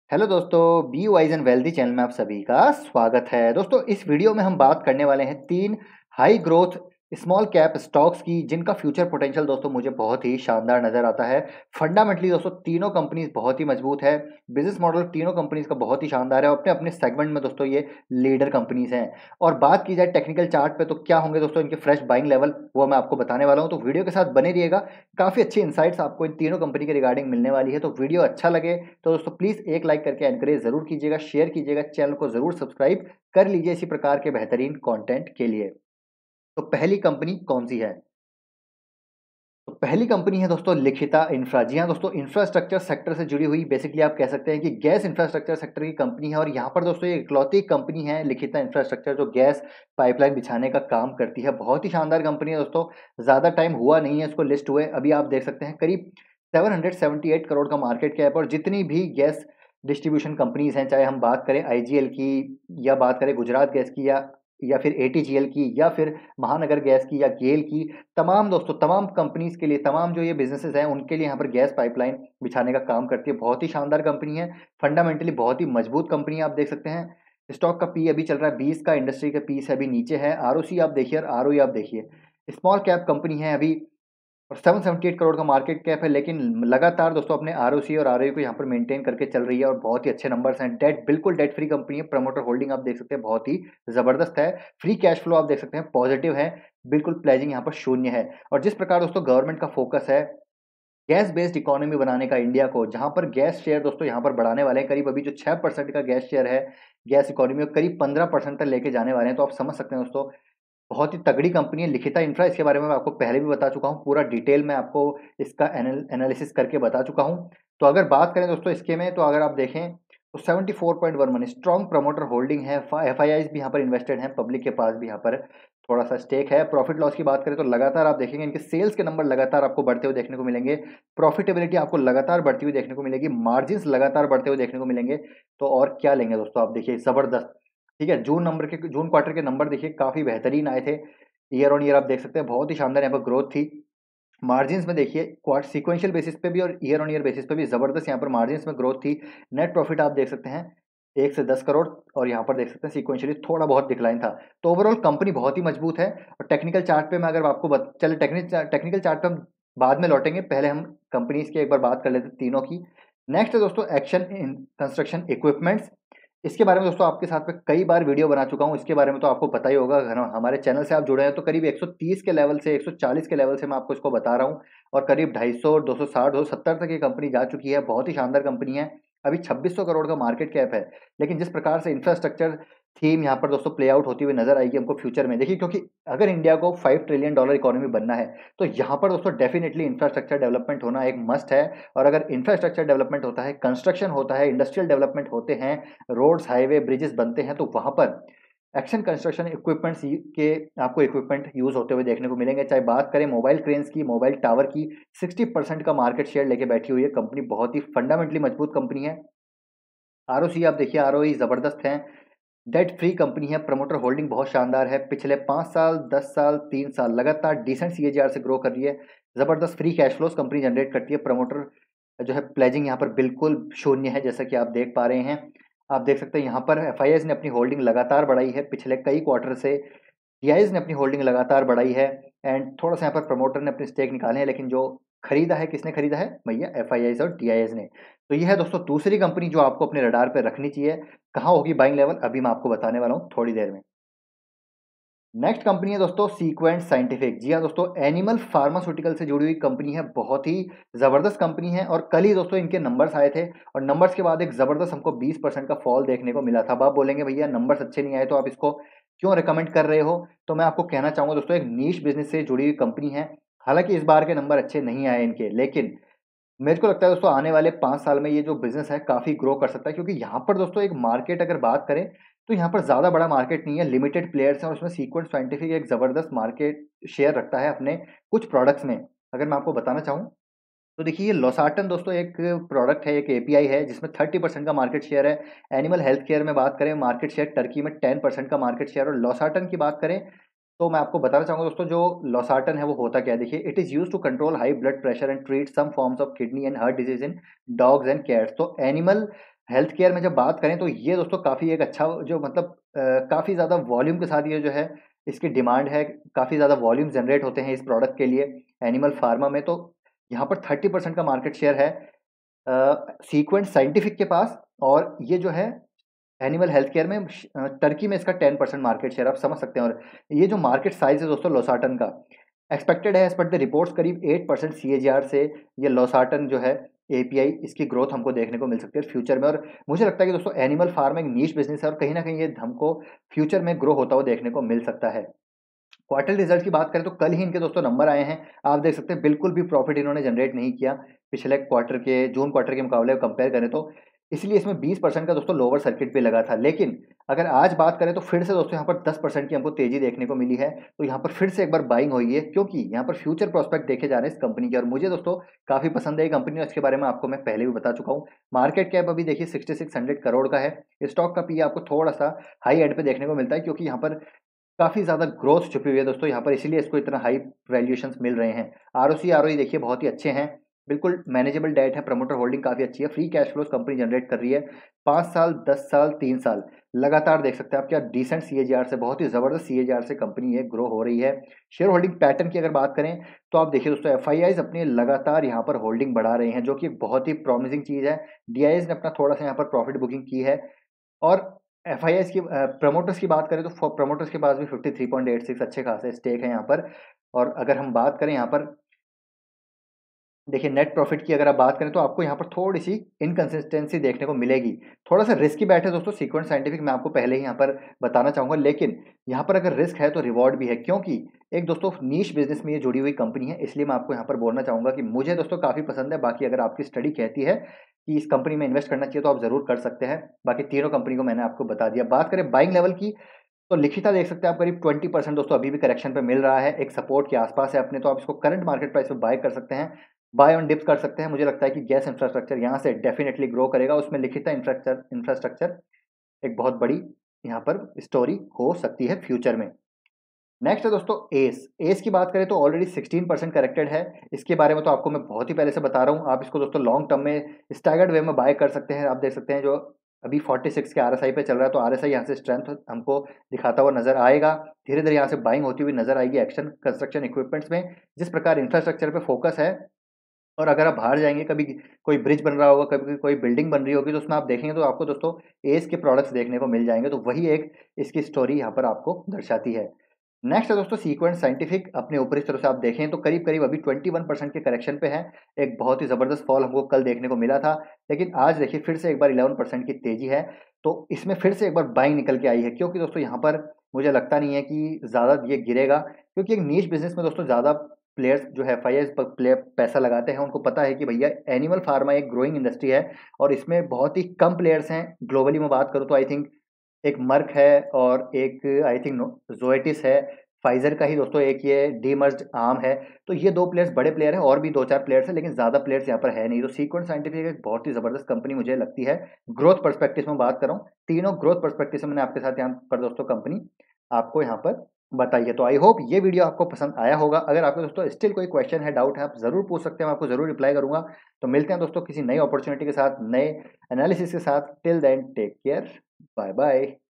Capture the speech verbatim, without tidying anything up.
Hello दोस्तों, be wise and wealthy channel में आप सभी का स्वागत है। दोस्तों, इस वीडियो में हम बात करने वाले हैं तीन high growth small cap stocks की, जिनका फ्यूचर पोटेंशियल दोस्तों मुझे बहुत ही शानदार नजर आता है। फंडामेंटली दोस्तों तीनों कंपनीज बहुत ही मजबूत है। बिजनेस मॉडल तीनों कंपनीज का बहुत ही शानदार है और अपने अपने सेगमेंट में दोस्तों ये लीडर कंपनीज हैं। और बात की जाए टेक्निकल चार्ट पे तो क्या होंगे दोस्तों इनके फ्रेश बाइंग लेवल, वो मैं आपको बताने वाला हूँ। तो वीडियो के साथ बने रहिएगा, काफी अच्छी इंसाइट्स आपको इन तीनों कंपनी के रिगार्डिंग मिलने वाली है। तो वीडियो अच्छा लगे तो दोस्तों प्लीज एक लाइक करके एनकरेज जरूर कीजिएगा, शेयर कीजिएगा, चैनल को जरूर सब्सक्राइब कर लीजिए इसी प्रकार के बेहतरीन कंटेंट के लिए। तो पहली कंपनी कौन सी है? तो पहली कंपनी है दोस्तों लिखिता इंफ्रा। जी हाँ दोस्तों, इंफ्रास्ट्रक्चर सेक्टर से जुड़ी हुई बेसिकली आप कह सकते हैं कि गैस इंफ्रास्ट्रक्चर सेक्टर की कंपनी है। और यहाँ पर दोस्तों ये इकलौती कंपनी है लिखिता इंफ्रास्ट्रक्चर जो गैस पाइपलाइन बिछाने का काम करती है। बहुत ही शानदार कंपनी है दोस्तों। ज़्यादा टाइम हुआ नहीं है इसको लिस्ट हुए, अभी आप देख सकते हैं करीब seven hundred seventy eight crore का मार्केट कैप। और जितनी भी गैस डिस्ट्रीब्यूशन कंपनीज हैं, चाहे हम बात करें आईजीएल की या बात करें गुजरात गैस की या या फिर एटीजीएल की या फिर महानगर गैस की या गेल की, तमाम दोस्तों तमाम कंपनीज के लिए, तमाम जो ये बिजनेसेस हैं उनके लिए यहाँ पर गैस पाइपलाइन बिछाने का काम करती है। बहुत ही शानदार कंपनी है, फंडामेंटली बहुत ही मजबूत कंपनी है। आप देख सकते हैं स्टॉक का पी अभी चल रहा है बीस का, इंडस्ट्री का पी अभी नीचे है। आरओसी आप देखिए और आरओई आप देखिए। स्मॉल कैप कंपनी है अभी और सेवन सेवेंटी एट करोड़ का मार्केट कैप है, लेकिन लगातार दोस्तों अपने आरओसी और आरओई को यहाँ पर मेंटेन करके चल रही है और बहुत ही अच्छे नंबर्स हैं। डेट बिल्कुल डेट फ्री कंपनी है। प्रमोटर होल्डिंग आप देख सकते हैं बहुत ही जबरदस्त है। फ्री कैश फ्लो आप देख सकते हैं पॉजिटिव है, बिल्कुल प्लेजिंग यहाँ पर शून्य है। और जिस प्रकार दोस्तों गवर्नमेंट का फोकस है गैस बेस्ड इकोनॉमी बनाने का इंडिया को, जहां पर गैस शेयर दोस्तों यहाँ पर बढ़ाने वाले हैं, करीब अभी जो छह परसेंट का गैस शेयर है गैस इकोनॉमी में करीब पंद्रह परसेंट तक लेके जाने वाले हैं। तो आप समझ सकते हैं दोस्तों बहुत ही तगड़ी कंपनी है लिखिता इंफ्रा। इसके बारे में मैं आपको पहले भी बता चुका हूँ, पूरा डिटेल में आपको इसका एनालिसिस करके बता चुका हूँ। तो अगर बात करें दोस्तों इसके में, तो अगर आप देखें तो seventy four point one one strong promoter holding है। एफ आई आईज भी यहाँ पर इन्वेस्टेड हैं, पब्लिक के पास भी यहाँ पर थोड़ा सा स्टेक है। प्रॉफिट लॉस की बात करें तो लगातार आप देखेंगे इनके सेल्स के नंबर लगातार आपको बढ़ते हुए देखने को मिलेंगे। प्रॉफिटेबिलिटी आपको लगातार बढ़ती हुई देखने को मिलेगी, मार्जिन्स लगातार बढ़ते हुए देखने को मिलेंगे। तो और क्या लेंगे दोस्तों, आप देखिए जबरदस्त। ठीक है, जून नंबर के जून क्वार्टर के नंबर देखिए काफी बेहतरीन आए थे। ईयर ऑन ईयर आप देख सकते हैं बहुत ही शानदार यहाँ पर ग्रोथ थी। मार्जिन्स में देखिए क्वार्टर सीक्वेंशियल बेसिस पे भी और ईयर ऑन ईयर बेसिस पे भी जबरदस्त यहाँ पर मार्जिन्स में ग्रोथ थी। नेट प्रॉफिट आप देख सकते हैं एक से दस करोड़, और यहाँ पर देख सकते हैं सीक्वेंशियली थोड़ा बहुत डिक्लाइन था। तो ओवरऑल कंपनी बहुत ही मजबूत है। और टेक्निकल चार्ट पे मैं अगर आपको बत, चले टेक्निकल टेक्निकल चार्ट पे हम बाद में लौटेंगे, पहले हम कंपनीज की एक बार बात कर लेते हैं तीनों की। नेक्स्ट है दोस्तों एक्शन इन कंस्ट्रक्शन इक्विपमेंट्स। इसके बारे में दोस्तों आपके साथ में कई बार वीडियो बना चुका हूँ, इसके बारे में तो आपको पता ही होगा। अगर हमारे चैनल से आप जुड़े हैं तो करीब एक सौ तीस के लेवल से एक सौ चालीस के लेवल से मैं आपको इसको बता रहा हूँ और करीब दो सौ पचास, दो सौ साठ, दो सौ सत्तर तक ये कंपनी जा चुकी है। बहुत ही शानदार कंपनी है। अभी छब्बीस सौ करोड़ का मार्केट कैप है, लेकिन जिस प्रकार से इंफ्रास्ट्रक्चर थीम यहाँ पर दोस्तों प्ले आउट होती हुई नजर आएगी हमको फ्यूचर में। देखिए, क्योंकि अगर इंडिया को फाइव ट्रिलियन डॉलर इकोनॉमी बनना है तो यहाँ पर दोस्तों डेफिनेटली इंफ्रास्ट्रक्चर डेवलपमेंट होना एक मस्ट है। और अगर इंफ्रास्ट्रक्चर डेवलपमेंट होता है, कंस्ट्रक्शन होता है, इंडस्ट्रियल डेवलपमेंट होते हैं, रोड्स हाईवे ब्रिजेस बनते हैं, तो वहां पर एक्शन कंस्ट्रक्शन इक्विपमेंट्स के आपको इक्विपमेंट यूज होते हुए देखने को मिलेंगे। चाहे बात करें मोबाइल क्रेन्स की, मोबाइल टावर की, सिक्सटी परसेंट का मार्केट शेयर लेके बैठी हुई है कंपनी। बहुत ही फंडामेंटली मजबूत कंपनी है। आरओसी आप देखिए, आरओई जबरदस्त है। डेट फ्री कंपनी है। प्रमोटर होल्डिंग बहुत शानदार है। पिछले पाँच साल, दस साल, तीन साल लगातार डिसेंट सीएजीआर से ग्रो कर रही है। जबरदस्त free cash flows company generate करती है। प्रमोटर जो है प्लेजिंग यहाँ पर बिल्कुल शून्य है, जैसा कि आप देख पा रहे हैं। आप देख सकते हैं यहाँ पर एफआईआईज ने अपनी होल्डिंग लगातार बढ़ाई है पिछले कई क्वार्टर से। टीआईज ने अपनी होल्डिंग लगातार बढ़ाई है। एंड थोड़ा सा यहाँ पर प्रमोटर ने अपने स्टेक निकाले हैं, लेकिन जो खरीदा है, किसने खरीदा है भैया? एफआईआईज और टीआईएज ने। तो यह है दोस्तों दूसरी कंपनी जो आपको अपने रडार पे रखनी चाहिए। कहाँ होगी बाइंग लेवल, अभी मैं आपको बताने वाला हूँ थोड़ी देर में। नेक्स्ट कंपनी है दोस्तों सीक्वेंट साइंटिफिक। जी हाँ दोस्तों, एनिमल फार्मास्यूटिकल से जुड़ी हुई कंपनी है। बहुत ही जबरदस्त कंपनी है और कल ही दोस्तों इनके नंबर्स आए थे और नंबर्स के बाद एक जबरदस्त हमको बीस परसेंट का फॉल देखने को मिला था। अब आप बोलेंगे भैया नंबर्स अच्छे नहीं आए तो आप इसको क्यों रिकमेंड कर रहे हो? तो मैं आपको कहना चाहूंगा दोस्तों, एक नीश बिजनेस से जुड़ी हुई कंपनी है। हालांकि इस बार के नंबर अच्छे नहीं आए इनके, लेकिन मेरे को लगता है दोस्तों आने वाले पाँच साल में ये जो बिज़नेस है काफ़ी ग्रो कर सकता है, क्योंकि यहाँ पर दोस्तों एक मार्केट अगर बात करें तो यहाँ पर ज़्यादा बड़ा मार्केट नहीं है, लिमिटेड प्लेयर्स हैं और उसमें सीक्वेंट साइंटिफिक एक ज़बरदस्त मार्केट शेयर रखता है अपने कुछ प्रोडक्ट्स में। अगर मैं आपको बताना चाहूँ तो देखिए, ये लोसार्टन दोस्तों एक प्रोडक्ट है, एक एपीआई है जिसमें थर्टी परसेंट का मार्केट शेयर है। एनिमल हेल्थ केयर में बात करें मार्केट शेयर टर्की में टेन परसेंट का मार्केट शेयर। और लोसार्टन की बात करें तो मैं आपको बताना चाहूंगा दोस्तों, जो लॉसार्टन है वो होता क्या है। देखिए, it is use to control high blood pressure and treat some forms of kidney and heart disease in dogs and cats. तो एनिमल हेल्थ केयर में जब बात करें तो ये दोस्तों काफ़ी एक अच्छा जो मतलब अ, काफ़ी ज़्यादा वॉल्यूम के साथ ये जो है इसकी डिमांड है, काफ़ी ज़्यादा वॉल्यूम जनरेट होते हैं इस प्रोडक्ट के लिए एनिमल फार्मा में। तो यहाँ पर थर्टी परसेंट का मार्केट शेयर है सीक्वेंट साइंटिफिक के पास, और ये जो है एनिमल हेल्थ केयर में अ, टर्की में इसका टेन परसेंट मार्केट शेयर आप समझ सकते हैं। और ये जो मार्केट साइज है दोस्तों लोसार्टन का एक्सपेक्टेड है एज पर द रिपोर्ट्स करीब eight percent C A G R से ये लोसार्टन जो है ए पी आई इसकी ग्रोथ हमको देखने को मिल सकती है फ्यूचर में। और मुझे लगता है कि दोस्तों एनिमल फार्म एक नीश बिजनेस है और कहीं ना कहीं ये हमको फ्यूचर में ग्रो होता हुआ देखने को मिल सकता है। क्वार्टर रिजल्ट की बात करें तो कल ही इनके दोस्तों नंबर आए हैं, आप देख सकते हैं बिल्कुल भी प्रॉफिट इन्होंने जनरेट नहीं किया पिछले क्वार्टर के, जून क्वार्टर के मुकाबले कंपेयर करें तो, इसलिए इसमें बीस परसेंट का दोस्तों लोअर सर्किट भी लगा था। लेकिन अगर आज बात करें तो फिर से दोस्तों यहाँ पर दस परसेंट की हमको तेजी देखने को मिली है, तो यहाँ पर फिर से एक बार बाइंग हुई है क्योंकि यहाँ पर फ्यूचर प्रोस्पेक्ट देखे जा रहे हैं इस कंपनी के। और मुझे दोस्तों काफी पसंद है ये कंपनी, इसके बारे में आपको मैं पहले भी बता चुका हूँ। मार्केट कैप अभी देखिए सिक्सटी सिक्स हंड्रेड करोड़ का है, स्टॉक का पी आपको थोड़ा सा हाई एंड पे देखने को मिलता है क्योंकि यहाँ पर काफ़ी ज़्यादा ग्रोथ छुपी हुई है दोस्तों यहाँ पर, इसीलिए इसको इतना हाई वैल्यूएशंस मिल रहे हैं। आरओसी आरओई देखिए बहुत ही अच्छे हैं, बिल्कुल मैनेजेबल डेट है, प्रमोटर होल्डिंग काफ़ी अच्छी है, free cash flows company generate कर रही है। पाँच साल, दस साल, तीन साल लगातार देख सकते हैं आप क्या decent C A G R से, बहुत ही ज़बरदस्त सी ए जी आर से कंपनी ये ग्रो हो रही है। शेयर होल्डिंग पैटर्न की अगर बात करें तो आप देखिए दोस्तों एफ आई आईज अपनी लगातार यहाँ पर होल्डिंग बढ़ा रहे हैं, जो कि बहुत ही प्रॉमिसिंग चीज़ है। डी आई एस ने अपना थोड़ा सा यहाँ पर प्रॉफिट बुकिंग की है। और एफ आई एस की प्रमोटर्स की बात करें तो प्रमोटर्स के पास भी fifty three point eight six अच्छे खासे स्टेक है यहाँ पर। और अगर हम बात करें यहाँ पर देखिए नेट प्रॉफिट की अगर आप बात करें तो आपको यहाँ पर थोड़ी सी इनकंसिस्टेंसी देखने को मिलेगी, थोड़ा सा रिस्की बैठ है दोस्तों सीक्वेंट साइंटिफिक, मैं आपको पहले ही यहाँ पर बताना चाहूँगा। लेकिन यहाँ पर अगर रिस्क है तो रिवॉर्ड भी है, क्योंकि एक दोस्तों नीश बिजनेस में ये जुड़ी हुई कंपनी है, इसलिए मैं आपको यहाँ पर बोलना चाहूँगा कि मुझे दोस्तों काफ़ी पसंद है। बाकी अगर आपकी स्टडी कहती है कि इस कंपनी में इन्वेस्ट करना चाहिए तो आप ज़रूर कर सकते हैं। बाकी तीनों कंपनी को मैंने आपको बता दिया। बात करें बाइंग लेवल की तो लिखिता देख सकते हैं आप करीब ट्वेंटी परसेंट दोस्तों अभी भी करेक्शन पे मिल रहा है, एक सपोर्ट के आसपास है अपने, तो आप इसको करंट मार्केट प्राइस में बाय कर सकते हैं, बाय ऑन डिप्स कर सकते हैं। मुझे लगता है कि गैस इंफ्रास्ट्रक्चर यहाँ से डेफिनेटली ग्रो करेगा, उसमें लिखिता इंफ्रास्ट्रक्चर इंफ्रास्ट्रक्चर एक बहुत बड़ी यहाँ पर स्टोरी हो सकती है फ्यूचर में। नेक्स्ट है दोस्तों एस एस की बात करें तो ऑलरेडी सिक्सटीन परसेंट करेक्टेड है, इसके बारे में तो आपको मैं बहुत ही पहले से बता रहा हूँ। आप इसको दोस्तों लॉन्ग टर्म में स्टैगर्ड वे में बाय कर सकते हैं। आप देख सकते हैं जो अभी फोर्टी सिक्स के आर एस आई पे चल रहा है, तो आर एस आई यहाँ से स्ट्रेंथ हमको दिखाता हुआ नजर आएगा, धीरे धीरे यहाँ से बाइंग होती हुई नजर आएगी एक्शन कंस्ट्रक्शन इक्विपमेंट्स में। जिस प्रकार इंफ्रास्ट्रक्चर पे फोकस है, और अगर आप बाहर जाएंगे कभी कोई ब्रिज बन रहा होगा, कभी कोई बिल्डिंग बन रही होगी, तो उसमें आप देखेंगे तो आपको दोस्तों एस के प्रोडक्ट्स देखने को मिल जाएंगे, तो वही एक इसकी स्टोरी यहाँ पर आपको दर्शाती है। नेक्स्ट है दोस्तों सीक्वेंट साइंटिफिक, अपने ऊपरी तरफ से आप देखें तो करीब करीब अभी ट्वेंटी वन परसेंट के करेक्शन पे है, एक बहुत ही जबरदस्त फॉल हमको कल देखने को मिला था, लेकिन आज देखिए फिर से एक बार इलेवन परसेंट की तेजी है, तो इसमें फिर से एक बार बाइंग निकल के आई है। क्योंकि दोस्तों यहाँ पर मुझे लगता नहीं है कि ज़्यादा ये गिरेगा, क्योंकि एक नीश बिजनेस में दोस्तों ज़्यादा प्लेयर्स जो है एफ आई आई पर प्ले पैसा लगाते हैं, उनको पता है कि भैया एनिमल फार्मा एक ग्रोइंग इंडस्ट्री है और इसमें बहुत ही कम प्लेयर्स हैं। ग्लोबली मैं बात करूँ तो आई थिंक एक मर्क है और एक आई थिंक जोएटिस है, फाइजर का ही दोस्तों एक ये डीमर्ज्ड आर्म है, तो ये दो प्लेयर्स बड़े प्लेयर हैं, और भी दो चार प्लेयर्स हैं, लेकिन ज़्यादा प्लेयर्स यहाँ पर है नहीं। तो सीक्वेंट साइंटिफिक एक बहुत ही ज़बरदस्त कंपनी मुझे लगती है, ग्रोथ पर्सपेक्टिव में बात कर रहा हूँ, तीनों ग्रोथ पर्सपेक्टिव से मैंने आपके साथ यहाँ पर दोस्तों कंपनी आपको यहाँ पर बताइए। तो आई होप ये वीडियो आपको पसंद आया होगा। अगर आपको दोस्तों स्टिल कोई क्वेश्चन है, डाउट है, आप ज़रूर पूछ सकते हैं, मैं आपको ज़रूर रिप्लाई करूंगा। तो मिलते हैं दोस्तों किसी नई अपॉर्चुनिटी के साथ, नए एनालिसिस के साथ। Till then take care, bye bye.